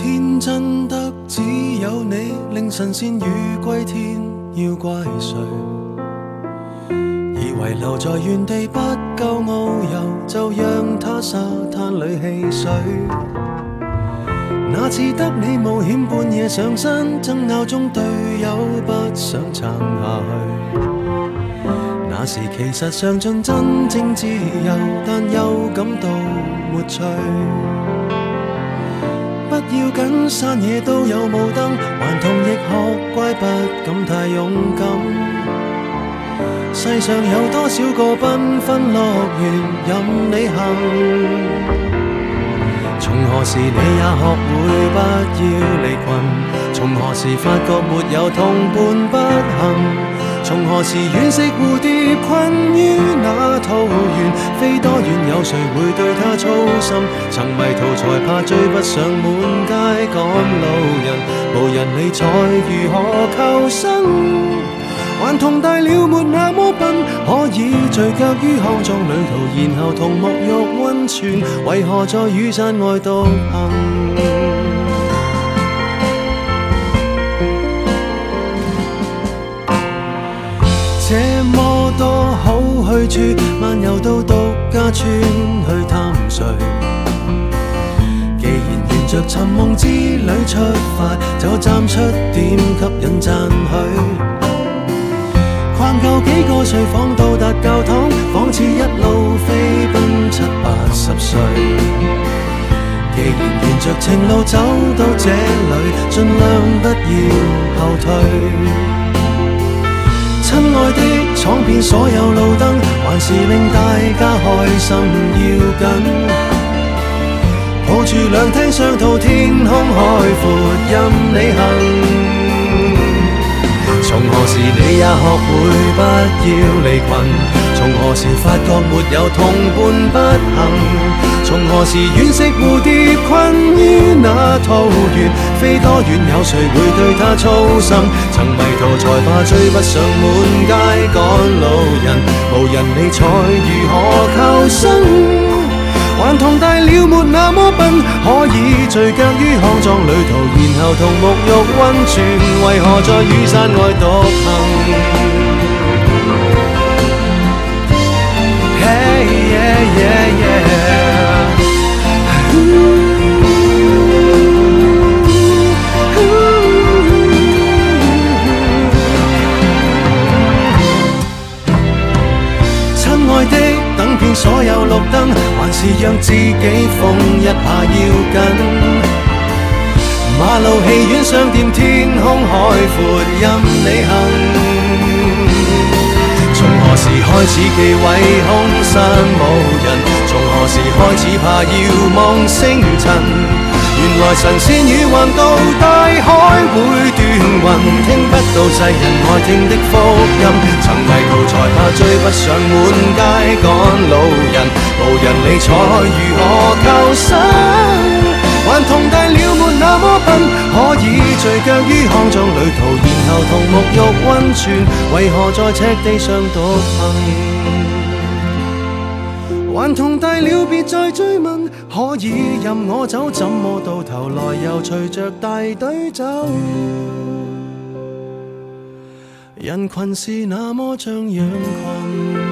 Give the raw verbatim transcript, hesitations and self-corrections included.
天真得只有你，令神仙魚歸天，要怪誰？以為留在原地不夠遨遊，就讓它沙灘裏戲水。那次得你冒險半夜上山，爭拗中隊友不想撐下去。那時其實嘗盡真正自由，但又感到沒趣。不要緊，山野都有霧燈，頑童亦學乖，不敢太勇敢。世上有多少個繽紛樂園任你行？從何時你也學會不要離群？從何時發覺沒有同伴不行？從何時惋惜蝴蝶困於那桃源，飛多遠有誰會對它操心？曾迷途才怕追不上滿街趕路人，無人理睬如何求生？還童大了沒那麼笨，可以聚腳於康莊旅途，然後同沐浴溫泉，為何在雨傘外獨行？這麼多好去處，漫遊到獨家村去探誰？既然沿着尋夢之旅出發，就站出點吸引讚許。逛夠幾個睡房到達教堂，仿似一路飛奔七八十歲。既然沿着情路走到這裏，盡量不要後退。親愛的，闖遍所有路燈，還是令大家開心要緊。抱住兩廳雙套，天空海闊任你行。從何時你也學會不要離群？從何時發覺沒有同伴不行？從何時惋惜蝴蝶困於那桃源，飛多遠有誰會對它操心？曾迷途才怕追不上滿街趕路人，無人理睬如何求生？還童大了沒那麼笨，可以聚腳於康莊旅途，然後同沐浴溫泉，為何在雨傘外獨行？Hey, yeah, yeah, yeah. 親愛的，等遍所有綠燈，還是讓自己瘋一下要緊。馬路、戲院、商店、天空海闊任你行。從何時開始忌諱空山無人？從何時開始怕遙望星塵？原來神仙魚橫渡大海會斷魂，聽不到世人愛聽的福音。曾迷途才怕追不上滿街趕路人，無人理睬如何求生？還童大了沒那麼笨，可以聚腳於康莊旅途，然後同沐浴溫泉，為何在赤地上獨行？還童大了別再追問，可以任我走，怎麼到頭來又隨着大隊走？人群是那麼像羊群。